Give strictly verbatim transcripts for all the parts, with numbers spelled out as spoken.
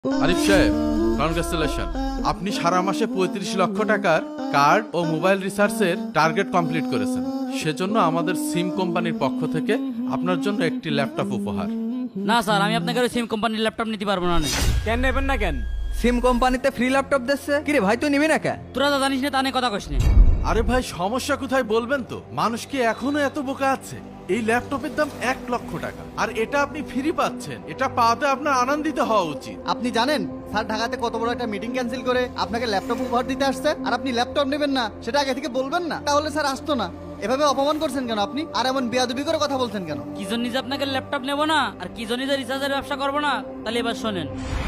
আরিফ সাহেব, কনগ্রাচুলেশন, আপনি সারা মাসে পঁয়ত্রিশ লক্ষ টাকার কার্ড ও মোবাইল রিচার্জের টার্গেট কমপ্লিট করেছেন। সেজন্য আমাদের সিম কোম্পানির পক্ষ থেকে আপনার জন্য একটি ল্যাপটপ উপহার। না স্যার, আমি আপনাকে সিম কোম্পানির ল্যাপটপ নিতে পারবো না। কেন নেবেন না কেন? সিম কোম্পানিতে ফ্রি ল্যাপটপ দিচ্ছে। কিরে ভাই, তুই নিবি না কেন? তোরা তো জানিস না, তা নিয়ে কথা কইস না। আরে ভাই, সমস্যা কোথায় বলবেন তো? মানুষ কি এখনো এত বোকা আছে? এই ল্যাপটপের দাম এক লক্ষ টাকা, আর এটা আপনি ফ্রি পাচ্ছেন। এটা পাওয়াতে আপনার আনন্দিত হওয়া উচিত। আপনি জানেন স্যার ঢাকাতে কত বড় একটা মিটিং ক্যান্সেল করে আপনাকে ল্যাপটপ উপহার দিতে আসছে, আর আপনি ল্যাপটপ নেবেন না সেটা আগে থেকে বলবেন না? তাহলে স্যার আসতো না। এভাবে অপমান করছেন কেন আপনি? আর এমন বেয়াদবি করে কথা বলছেন কেন? কি জন্য যে আপনাকে ল্যাপটপ নেবো না আর কি জন্য যে রিচার্জের ব্যবসা করবো না, তাহলে এবার শোনেন।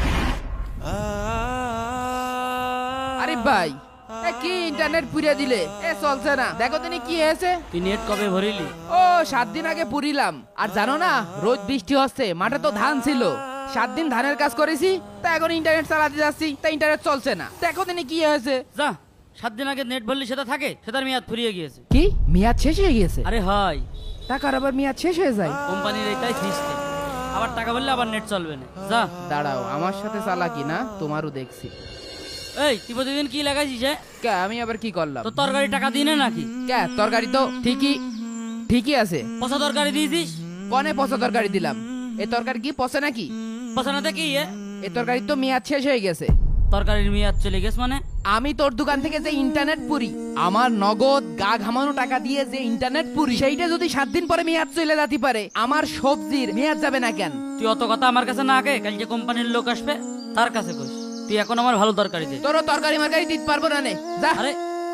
আরে ভাই, এ কি ইন্টারনেট পুড়িয়ে দিলে? এ চলছে না, দেখো তিনি কি হয়েছে। তুই নেট কবে ভরিলি? ও সাত দিন আগে পুরিলাম। আর জানো না, রোজ বৃষ্টি হচ্ছে, মাঠে তো ধান ছিল। সাত দিন ধানের কাজ করেছি, তা এখন ইন্টারনেট চালাতে যাচ্ছি, তা ইন্টারনেট চলছে না। দেখো তিনি কি হয়েছে। যা, সাত দিন আগে নেট ভরলি সেটা থাকে, সেটার মেয়াদ ফুরিয়ে গিয়েছে। কি মেয়াদ শেষ হয়ে গিয়েছে? আরে হয়, টাকার আবার মেয়াদ শেষ হয়ে যায়? কোম্পানির এটাই সিস্টেম। আবার টাকা বললে আবার নেট চলবে না। যা। দাঁড়াও, আমার সাথে চালাকি না, তোমারও দেখছি। এই তুই প্রতিদিন কি লাগাইছিস? কে, আমি আবার কি করলাম? তো তরকারি টাকা দিনে নাকি? কে, তরকারি তো ঠিকই ঠিকই আছে। পচা তরকারি দিয়েছিস? কনে পচা তরকারি দিলাম? এ তরকারি কি পচে নাকি? পচা না দেখি এ তরকারি তো মেয়াদ শেষ হয়ে গেছে। তরকারির মেয়াদ চলে গেছে মানে? আমি তোর দোকান থেকে যে ইন্টারনেট পুরি, আমার নগদ গা ঘামানো টাকা দিয়ে যে ইন্টারনেট পুরি, সেইটা যদি সাত দিন পরে মেয়াদ চলে যেতে পারে, আমার সবজির মেয়াদ যাবে না কেন? তুই অত কথা আমার কাছে না আগে, কাল যে কোম্পানির লোক আসবে তার কাছে কইস। তুই এখন আমার ভালো তরকারি দে। তোরও তরকারি মারকারি দিতে পারবো না নে, যা। আরে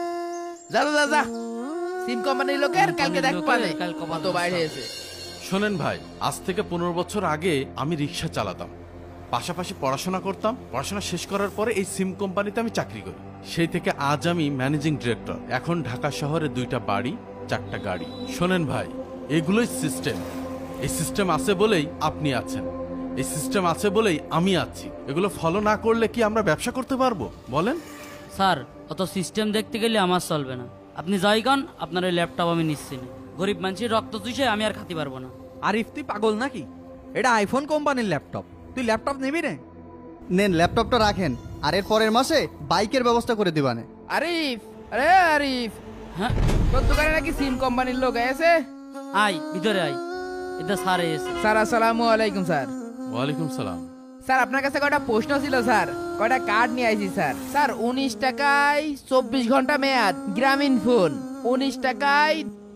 যা যা যা, সিম কোম্পানির লোকের কালকে দেখ পাবে কত বাইরে হয়েছে। শোনেন ভাই, আজ থেকে পনেরো বছর আগে আমি রিক্সা চালাতাম, পাশাপাশি পড়াশোনা করতাম। পড়াশোনা শেষ করার পরে এই সিম কোম্পানিতে আমি চাকরি করি। সেই থেকে আজ আমি ম্যানেজিং ডিরেক্টর। এখন ঢাকা শহরে দুইটা বাড়ি, চারটা গাড়ি। শোনেন ভাই, এগুলোই সিস্টেম। এই সিস্টেম আছে বলেই আপনি আছেন, এই সিস্টেম আছে বলেই আমি আছি। এগুলো ফলো না করলে কি আমরা ব্যবসা করতে পারবো বলেন? স্যার, অত সিস্টেম দেখতে গেলে আমার চলবে না। আপনি যাই কন, আপনার ওই ল্যাপটপ আমি নিচ্ছি না। গরিব মানুষের রক্ত চুষে আমি আর খাতে পারবো না। আরিফ, তুই পাগল নাকি? এটা আইফোন কোম্পানির ল্যাপটপ, তুই ল্যাপটপ নিবি রে? নেন ল্যাপটপটা রাখেন, আর এর পরের মাসে বাইকের ব্যবস্থা করে দিবানে। আরিফ, আরে আরিফ, হ্যাঁ তোর দোকানে নাকি সিম কোম্পানির লোক এসে? আই ভিতরে আই। এটা স্যার এসে। স্যার আসসালামু আলাইকুম। স্যার। ওয়ালাইকুম সালাম। স্যার, আপনার কাছে কয়টা প্রশ্ন ছিল স্যার, কয়টা কার্ড নিয়ে আইছি স্যার। স্যার, উনিশ টাকায় চব্বিশ ঘন্টা মেয়াদ গ্রামীণ ফোন, উনিশ টাকায়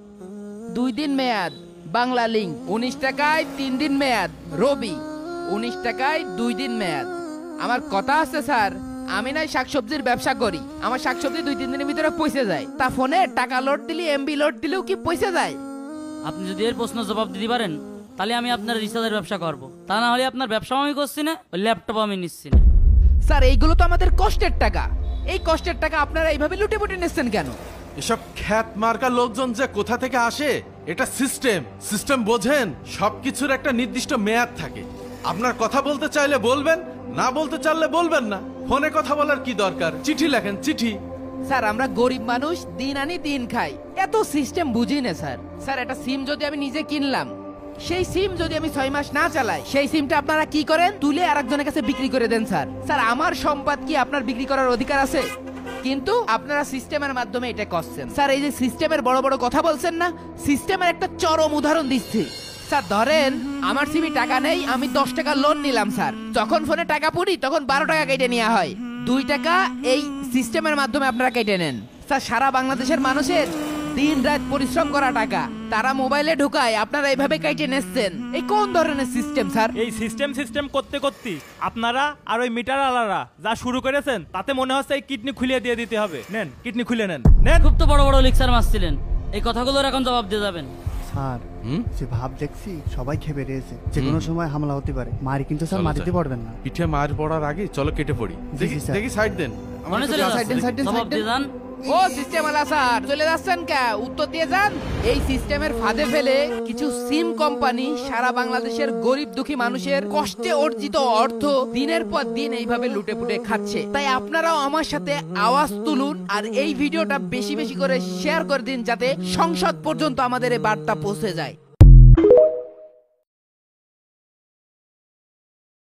দুই দিন মেয়াদ বাংলা লিঙ্ক, উনিশ টাকায় তিন দিন মেয়াদ রবি, উনিশ টাকায় দুই দিন মেয়াদ। আমার কথা আছে স্যার, আমি নাই শাকসবজির ব্যবসা করি, আমার শাকসবজি দুই তিন দিনের ভিতরে পৌঁছে যায়। তা ফোনে টাকা লোড দিলি, এমবি লোড দিলেও কি পৌঁছে যায়? আপনি যদি এর প্রশ্ন জবাব দিতে পারেন, তাহলে আমি আপনার রিচার্জের ব্যবসা করব। তা না হলে আপনার ব্যবসাও আমি করছি না, ওই ল্যাপটপ আমি নিচ্ছি না। স্যার, এইগুলো তো আমাদের কষ্টের টাকা, এই কষ্টের টাকা আপনারা এইভাবে লুটে পুটে নিচ্ছেন কেন? এসব খ্যাত মার্কা লোকজন যে কোথা থেকে আসে, এটা সিস্টেম। সিস্টেম বোঝেন? সবকিছুর একটা নির্দিষ্ট মেয়াদ থাকে। আপনার কথা বলতে চাইলে বলবেন, না বলতে চাইলে বলবেন না। ফোনে কথা বলার কি দরকার? চিঠি লেখেন, চিঠি। স্যার, আমরা গরিব মানুষ, দিন আনি দিন খাই, এত সিস্টেম বুঝি না স্যার। স্যার, একটা সিম যদি আমি নিজে কিনলাম, সেই সিম যদি আমি ছয় মাস না চালাই, সেই সিমটা আপনারা কি করেন? তুলে আরেকজনের কাছে বিক্রি করে দেন স্যার। স্যার, আমার সম্পদ কি আপনার বিক্রি করার অধিকার আছে? কিন্তু আপনারা সিস্টেমের মাধ্যমে এটা করছেন। স্যার, এই যে সিস্টেমের বড় বড় কথা বলছেন না, সিস্টেমের একটা চরম উদাহরণ দিচ্ছি। স্যার, ধরেন আমার সিমে টাকা নেই, আমি দশ টাকা লোন নিলাম স্যার। যখন ফোনে টাকা পুরি তখন বারো টাকা কেটে নেওয়া হয়, দুই টাকা এই সিস্টেমের মাধ্যমে আপনারা কেটে নেন। স্যার, সারা বাংলাদেশের মানুষের দিন রাত পরিশ্রম করা টাকা তারা মোবাইলে ঢুকায়, আপনারা এইভাবে কেটে নিচ্ছেন। এই কোন ধরনের সিস্টেম স্যার? এই সিস্টেম সিস্টেম করতে করতে আপনারা আর ওই মিটার আলারা যা শুরু করেছেন, তাতে মনে হচ্ছে এই কিডনি খুলে দিয়ে দিতে হবে। নেন, কিডনি খুলে নেন। নেন। খুব তো বড় বড় লেকচার মারছিলেন, এই কথাগুলোর এখন জবাব দিয়ে যাবেন। স্যার, যে ভাব দেখছি সবাই খেপে রয়েছে, যে কোনো সময় হামলা হতে পারে। মারি কিন্তু স্যার মাটিতে পড়বেন না। পিঠে মার পড়ার আগে চলো কেটে পড়ি। দেখি দেখি সাইড দেন। মনে চলে যাচ্ছে, জবাব দিয়ে যান। ও সিস্টেম আলা স্যার, চলে যাচ্ছেন কে? উত্তর দিয়ে যান। এই সিস্টেমের ফাঁদে ফেলে কিছু সিম কোম্পানি সারা বাংলাদেশের গরিব দুঃখী মানুষের কষ্টে অর্জিত অর্থ দিনের পর দিন এইভাবে লুটে পুটে খাচ্ছে। তাই আপনারাও আমার সাথে আওয়াজ তুলুন, আর এই ভিডিওটা বেশি বেশি করে শেয়ার করে দিন, যাতে সংসদ পর্যন্ত আমাদের এই বার্তা পৌঁছে যায়।